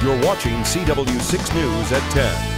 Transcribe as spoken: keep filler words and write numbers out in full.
You're watching C W six News at ten.